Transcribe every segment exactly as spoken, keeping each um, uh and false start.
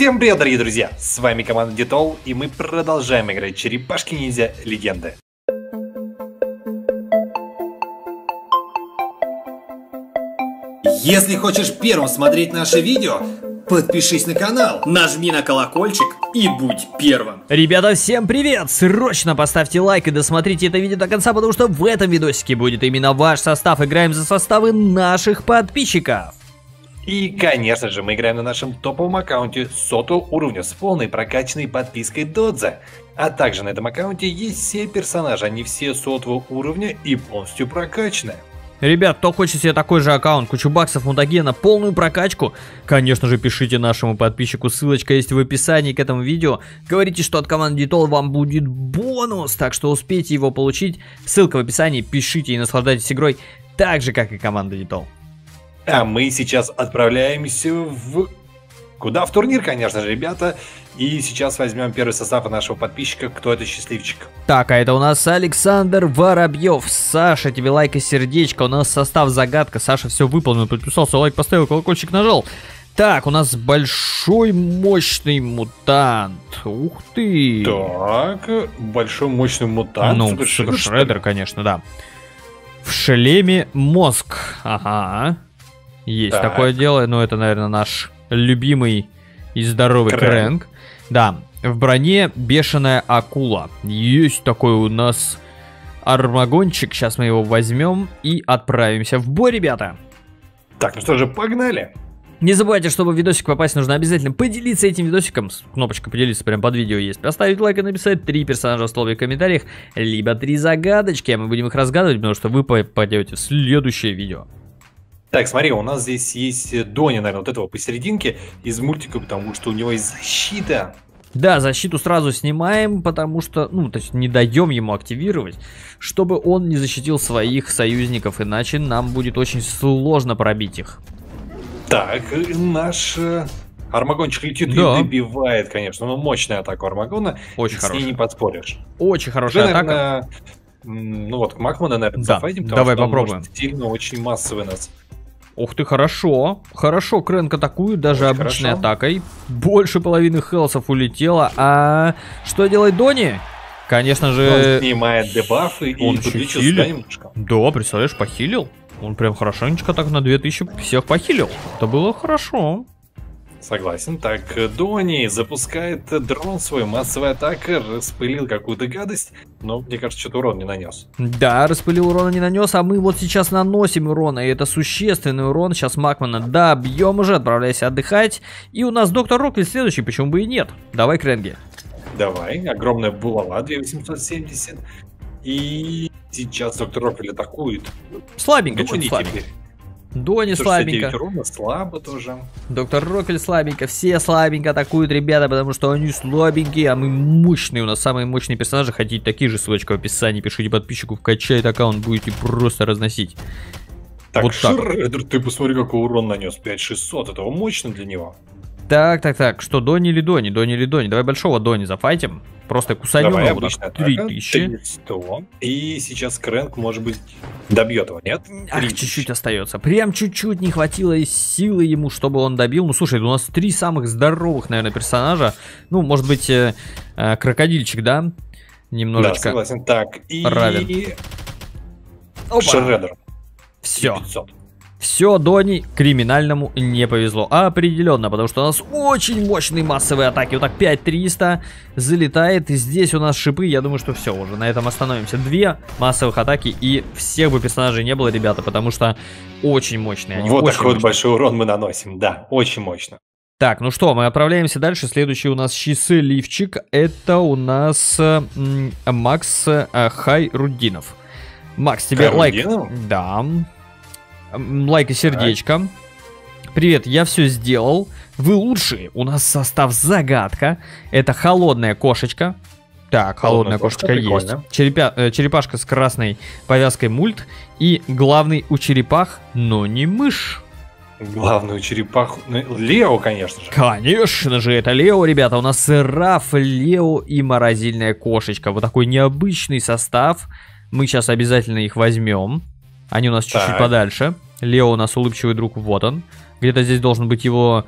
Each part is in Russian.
Всем привет, дорогие друзья! С вами команда Детол, и мы продолжаем играть Черепашки-ниндзя Легенды. Если хочешь первым смотреть наши видео, подпишись на канал, нажми на колокольчик и будь первым. Ребята, всем привет! Срочно поставьте лайк и досмотрите это видео до конца, потому что в этом видосике будет именно ваш состав. Играем за составы наших подписчиков. И, конечно же, мы играем на нашем топовом аккаунте сотого уровня с полной прокачанной подпиской Додзе. А также на этом аккаунте есть все персонажи, они все сотого уровня и полностью прокачаны. Ребят, кто хочет себе такой же аккаунт, кучу баксов, мутагена, полную прокачку, конечно же, пишите нашему подписчику, ссылочка есть в описании к этому видео. Говорите, что от команды Детол вам будет бонус, так что успейте его получить. Ссылка в описании, пишите и наслаждайтесь игрой, так же, как и команда Детол. А мы сейчас отправляемся в... Куда? В турнир, конечно же, ребята. И сейчас возьмем первый состав нашего подписчика. Кто это счастливчик? Так, а это у нас Александр Воробьев. Саша, тебе лайк и сердечко. У нас состав загадка. Саша все выполнил, подписался, лайк поставил, колокольчик нажал. Так, у нас большой мощный мутант. Ух ты. Так, большой мощный мутант. Ну, Супер Шреддер, конечно, да. В шлеме мозг. Ага. Есть так. Такое дело. Но это, наверное, наш любимый и здоровый Крэнк. Крэнк. Да, в броне бешеная акула. Есть такой у нас армагончик. Сейчас мы его возьмем и отправимся в бой, ребята. Так, ну что же, погнали. Не забывайте, чтобы в видосик попасть, нужно обязательно поделиться этим видосиком. Кнопочка поделиться прямо под видео есть. Поставить лайк и написать три персонажа в столбе в комментариях. Либо три загадочки, а мы будем их разгадывать, потому что вы попадете в следующее видео. Так, смотри, у нас здесь есть Дони, наверное, вот этого посерединке из мультика, потому что у него есть защита. Да, защиту сразу снимаем, потому что, ну, то есть не даем ему активировать, чтобы он не защитил своих союзников, иначе нам будет очень сложно пробить их. Так, наш армагончик летит, да, и добивает, конечно, но мощная атака Армагона, очень хорошая. С ней не поспоришь. Очень хорошая Уже, атака. Наверное, ну вот, к Макману, наверное, да, зафайтим, давай попробуем. Сильно очень массовый нас. Ух ты, хорошо. Хорошо, Крэнк атакует даже очень обычной хорошо. Атакой. Больше половины хелсов улетело. А что делает Дони? Конечно же... Он снимает дебафы он и подлечил немножко. Да, представляешь, похилил. Он прям хорошенечко так на две тысячи всех похилил. Это было хорошо. Согласен. Так, Дони запускает дрон свой, массовая атака, распылил какую-то гадость, но, мне кажется, что-то урон не нанес. Да, распылил, урона не нанес, а мы вот сейчас наносим урон, и это существенный урон. Сейчас Макмана добьем уже, отправляйся отдыхать. И у нас доктор Рокли следующий, почему бы и нет. Давай, Крэнги. Давай, огромная булава, две тысячи восемьсот семьдесят. И сейчас доктор Рокли атакует. Слабенько, что-то слабенько. Дони слабенько. Урона, слабо тоже. Доктор Рокли слабенько. Все слабенько атакуют, ребята, потому что они слабенькие, а мы мощные. У нас самые мощные персонажи. Хотите такие же, ссылочка в описании. Пишите подписчику, вкачает аккаунт, будете просто разносить. Так, вот Шреддер, ты посмотри, какой урон нанес. пять тысяч шестьсот, это мощно для него. Так, так, так, что Дони или Дони? Дони или Дони? Давай большого Дони зафайтим. Просто кусанем его так. три тысячи. сто. И сейчас Крэнк, может быть, добьет его, нет? Ах, чуть-чуть остается. Прям чуть-чуть не хватило силы ему, чтобы он добил. Ну, слушай, у нас три самых здоровых, наверное, персонажа. Ну, может быть, э, э, крокодильчик, да? Немножечко. Да, согласен. Так, и... равен. Шреддер. Все. Все, Дони криминальному не повезло. Определенно, потому что у нас очень мощные массовые атаки. Вот так пять триста залетает. И здесь у нас шипы. Я думаю, что все, уже на этом остановимся. Две массовых атаки. И всех бы персонажей не было, ребята, потому что очень мощные. Они вот очень такой вот большой урон мы наносим. Да, очень мощно. Так, ну что, мы отправляемся дальше. Следующий у нас счастливчик. Это у нас м, Макс э, Хайруддинов. Макс, тебе лайк. Да. Лайк и сердечко. Да. Привет, я все сделал. Вы лучшие. У нас состав загадка. Это холодная кошечка. Так, холодная, холодная кошечка есть. Черепя, э, черепашка с красной повязкой мульт. И главный у черепах, но не мышь. Главный у черепах... Лео, конечно же. Конечно же, это Лео, ребята. У нас Раф, Лео и морозильная кошечка. Вот такой необычный состав. Мы сейчас обязательно их возьмем. Они у нас чуть-чуть подальше. Лео у нас улыбчивый друг, вот он. Где-то здесь должен быть его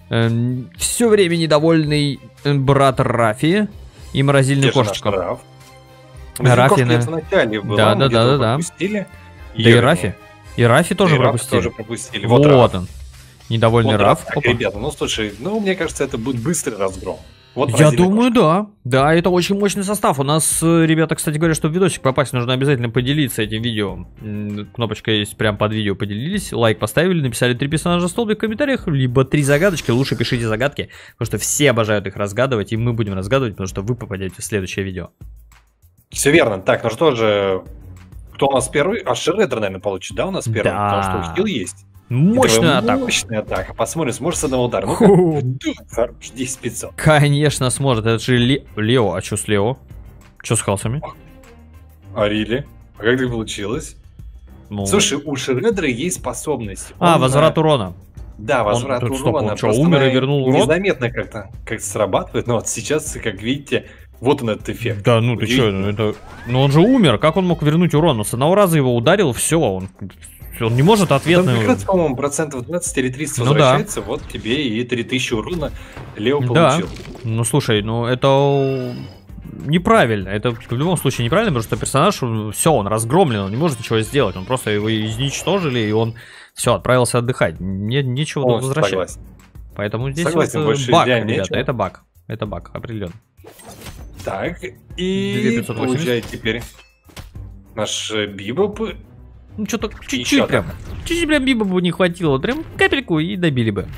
Э, все время недовольный брат Рафи и морозильный кошечка. Раф. Рафи, на... да, да, да, да, да. Да и Рафи. И Рафи тоже пропустили. тоже пропустили. Вот, вот он. Недовольный вот Раф. Так, ребята, ну слушай, ну мне кажется, это будет быстрый разгром. Вот я думаю, кошка. да. Да, это очень мощный состав. У нас, ребята, кстати говоря, чтобы в видосик попасть, нужно обязательно поделиться этим видео. Кнопочка есть прямо под видео, поделились, лайк поставили, написали три персонажа столбик в комментариях, либо три загадочки. Лучше пишите загадки, потому что все обожают их разгадывать, и мы будем разгадывать, потому что вы попадете в следующее видео. Все верно. Так, ну что же, кто у нас первый? А Шреддер, наверное, получит, да, у нас первый? Да. Потому что у хил есть. Мощная атака. Мощная атака. Посмотрим, сможет с одного удара. Ну-ка. Хорош, десять пятьсот. Конечно, сможет. Это же Ле... Лео. А что с Лео? Что с халсами? А Рили? А как так получилось? Ну... Слушай, у Шреддера есть способность. А, Он возврат на... урона. Да, возврат Он... урона. Он что, умер и вернул урон? Незаметно как-то как срабатывает. Но вот сейчас, как видите, вот он этот эффект. Да, ну ты что, ну это... Ну он же умер. Как он мог вернуть урон? Он с одного раза его ударил, все, он... Он не может ответный... Там как раз, по-моему, процентов двадцать или тридцать ну возвращается, да. Вот тебе и три тысячи урона Лео получил. Да. Ну слушай, ну это неправильно. Это в любом случае неправильно, потому что персонаж, все, он разгромлен, он не может ничего сделать. Он просто его изничтожили, и он все, отправился отдыхать. Не, нечего О, возвращать. Согласен. Поэтому здесь согласен, вот баг, ребята, нечего. Это баг. Это баг, определенно. Так, и получает теперь наш Бибоп. Ну, что-то чуть-чуть прям. Чуть-чуть прям Бибопу не хватило. Прям капельку и добили бы.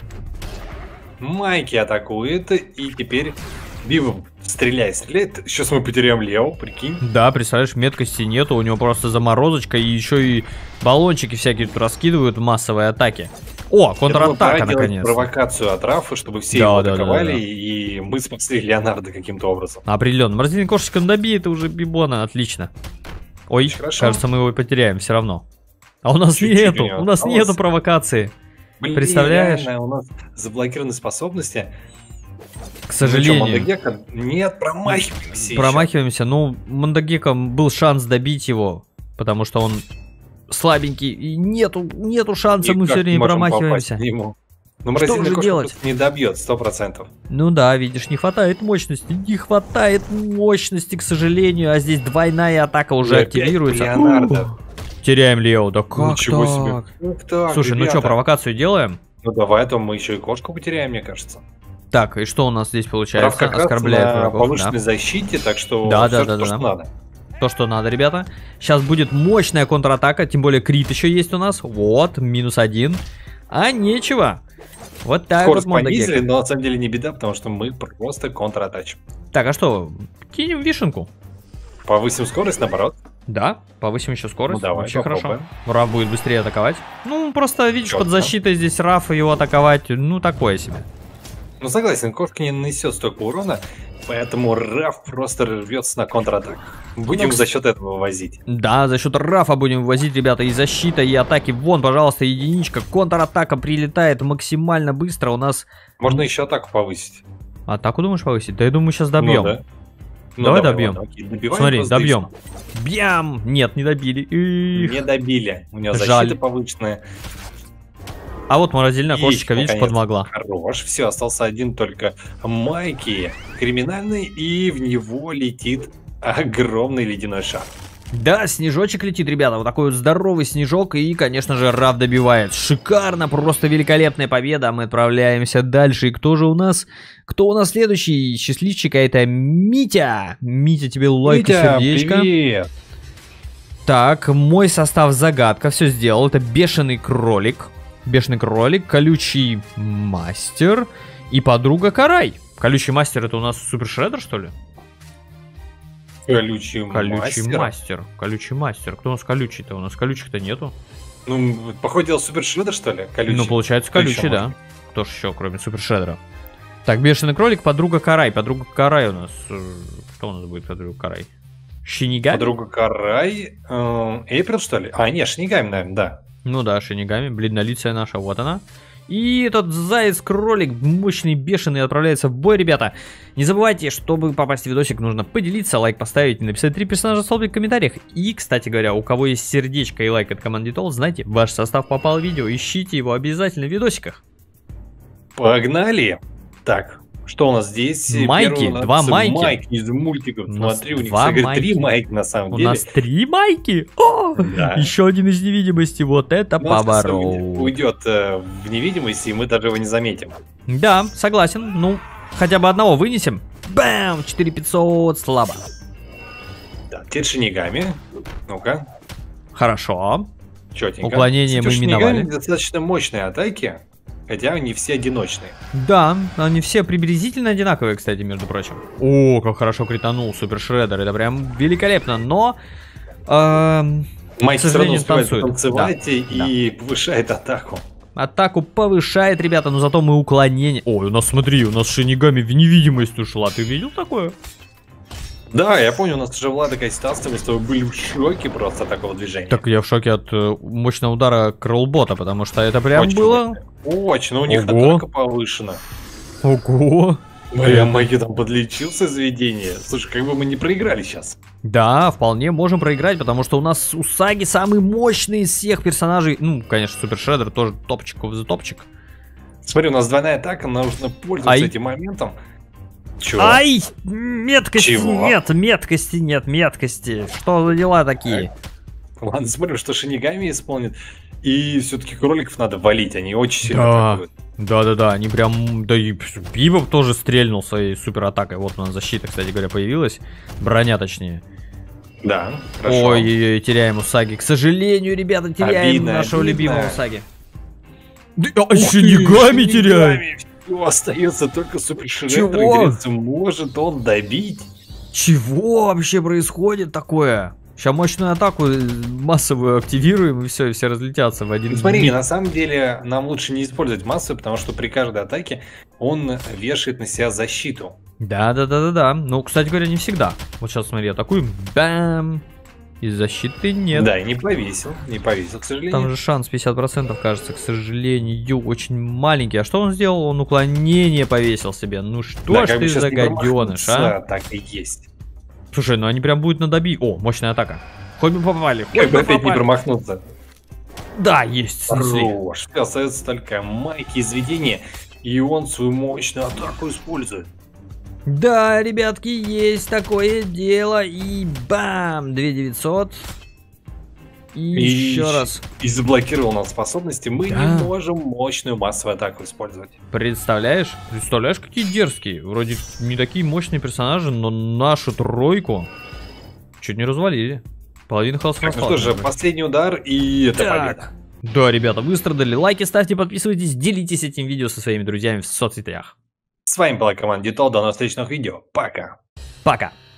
Майки атакует. И теперь Бибоп стреляет, стреляет. Сейчас мы потеряем Лео, прикинь. Да, представляешь, меткости нету. У него просто заморозочка. И еще и баллончики всякие тут раскидывают в массовые атаки. О, контратака наконец. Провокацию от Рафа, чтобы все да, его да, атаковали. Да, да, да. И мы спасли Леонардо каким-то образом. Определенно. Морозильный кошечка добьет уже Бибона. Отлично. Ой, хорошо. Кажется, мы его потеряем все равно. А у нас чуть-чуть нету, у нас а нету провокации. Блин, представляешь? Реально, у нас заблокированы способности. К сожалению. Ну, что, нет, промахиваемся. Промахиваемся. Еще. Ну, Мондагека был шанс добить его, потому что он слабенький. И нету, нету шанса, мы все время промахиваемся. Ну, морозильный кошка не добьет, сто процентов. Ну да, видишь, не хватает мощности. Не хватает мощности, к сожалению. А здесь двойная атака уже и активируется. Леонардо. Теряем Лео. Да как Ничего так? себе. Как так, слушай, ребята? Ну что, провокацию делаем? Ну давай, а то мы еще и кошку потеряем, мне кажется. Так, и что у нас здесь получается? Прав как оскорбляет раз на врагов, повышенной да? защите, так что да, да, да, то, да, что да. надо. То, что надо, ребята. Сейчас будет мощная контратака, тем более крит еще есть у нас. Вот, минус один. А нечего. Вот так скорость вот понизили, но на самом деле не беда, потому что мы просто контратачим. Так, а что? Кинем вишенку. Повысим скорость, наоборот. Да, повысим еще скорость. Ну, давай, вообще попробуем. Хорошо. Раф будет быстрее атаковать. Ну, просто, видишь, Чётко. Под защитой здесь Рафа его атаковать, ну, такое себе. Ну, согласен, кошка не нанесет столько урона, поэтому Раф просто рвется на контратак. Будем ну, за счет этого вывозить. Да, за счет Рафа будем вывозить, ребята, и защита, и атаки. Вон, пожалуйста, единичка. Контратака прилетает максимально быстро. У нас... Можно еще атаку повысить. Атаку, думаешь, повысить? Да я думаю, сейчас добьем. Ну, да. Ну, давай, давай добьем. Ладно, смотри, добьем. Бьям! Нет, не добили. Их. Не добили. У него Жаль. защита повышенная. А вот морозильная кошечка, видишь, подмогла. Хорош. Все, остался один только Майки. Криминальный, и в него летит огромный ледяной шар. Да, снежочек летит, ребята. Вот такой вот здоровый снежок. И, конечно же, Раф добивает. Шикарно, просто великолепная победа. Мы отправляемся дальше. И кто же у нас? Кто у нас следующий? Счастливчик, а это Митя. Митя, тебе лайк и сердечко. Привет. Так, мой состав загадка. Все сделал. Это бешеный кролик. Бешеный кролик, колючий мастер и подруга Карай. Колючий мастер — это у нас Супер Шреддер, что ли? Колючий, колючий мастер. мастер. Колючий мастер. Кто у нас колючий-то? У нас колючих-то нету. Ну, походил Супер Шреддер, что ли? Колючий. Ну, получается, колючий, колючий да. Кто ж еще, кроме Супер Шреддера? Так, бешеный кролик, подруга Карай. Подруга Карай у нас... Кто у нас будет подруга Карай? Шинигами? Подруга Карай... Эйприл, что ли? А, нет, Шинигами, наверное, да. Ну да, Шинигами, бледнолицая наша, вот она. И этот заяц-кролик, мощный, бешеный, отправляется в бой, ребята. Не забывайте, чтобы попасть в видосик, нужно поделиться, лайк поставить, написать три персонажа столбик в комментариях. И, кстати говоря, у кого есть сердечко и лайк от команды Тол, знаете, ваш состав попал в видео, ищите его обязательно в видосиках. Погнали. Так, что у нас здесь? Майки, Первый, два майки. Майки из мультиков. У нас Смотри, у них два кстати, майки. три майки на самом У деле. нас три майки? О, Да. еще один из невидимости. Вот это Но он сейчас поворот. уйдет э, в невидимость, и мы даже его не заметим. Да, согласен. Ну, хотя бы одного вынесем. Бам! четыре тысячи пятьсот, слабо. Да, теперь шинигами. Ну-ка, Хорошо. четенько. Уклонение мы Кстати, у шинигами миновали. достаточно мощные атаки, хотя они все одиночные. Да, они все приблизительно одинаковые, кстати, между прочим. О, как хорошо кританул Супер Шреддер. Это прям великолепно, но... эм, Майки к все равно сожалению, успевает танцует. танцевать Да, и повышает атаку. Атаку повышает, ребята, но зато мы уклонение... Ой, у нас, смотри, у нас шинигами в невидимость ушла. Ты видел такое? Да, я помню, у нас уже была такая ситуация, мы с тобой были в шоке просто от такого движения. Так я в шоке от э, мощного удара кролбота, потому что это прям Очень было... мощно. Очень, но у них Ого. атака повышена. Ого! Моя Майки там подлечился заведение. Слушай, как бы мы не проиграли сейчас. Да, вполне можем проиграть, потому что у нас Усаги самый мощный из всех персонажей. Ну, конечно, Супер Шреддер тоже топчик за топчик. Смотри, у нас двойная атака, нужно пользоваться Ай. этим моментом. Чё? Ай! Меткости Чего? нет, меткости нет, меткости. Что за дела такие? Ладно, смотрим, что шинигами исполнит. И все-таки кроликов надо валить, они очень сильно Да. атакуют. Да-да-да, они прям... Да и Бибоп тоже стрельнул своей супер атакой. Вот у нас защита, кстати говоря, появилась. Броня, точнее. Да, хорошо. Ой-ой-ой, теряем Усаги. К сожалению, ребята, теряем Обидно, нашего обидно. любимого Усаги. Да, Ух а ты, шинигами теряем! шинигами. Всё, остается только Супер Шреддер. Чего? И говорится, может он добить? Чего вообще происходит такое? Сейчас мощную атаку э, массовую активируем, и все, и все разлетятся в один Смотри, миг. на самом деле нам лучше не использовать массу, потому что при каждой атаке он вешает на себя защиту. Да-да-да-да-да. Ну, кстати говоря, не всегда. Вот сейчас, смотри, атакуем. Бам! И защиты нет. Да, и не повесил, не повесил, к сожалению. Там же шанс пятьдесят процентов, кажется, к сожалению, очень маленький. А что он сделал? Он уклонение повесил себе. Ну что Да, ж как бы ты сейчас за не гаденыш, промахнуться, а? так и есть. Слушай, ну они прям будут надоби... О, мощная атака. Хоть бы попали, хоть Как бы бы опять не попали. промахнуться. Да, есть, снесли. Хорош. Остается только Майки из видения, и он свою мощную атаку использует. Да, ребятки, есть такое дело. И бам! две тысячи девятьсот. И, И еще щ- раз. И заблокировал нам способности, мы Да. не можем мощную массовую атаку использовать. Представляешь? Представляешь, какие дерзкие. Вроде не такие мощные персонажи, но нашу тройку чуть не развалили. Половина хаоса Так, ну что же, последний удар, и это победа. Да, ребята, выстрадали. Лайки ставьте, подписывайтесь, делитесь этим видео со своими друзьями в соцсетях. С вами была команда Детал, до новых встреч в новых видео. Пока. Пока.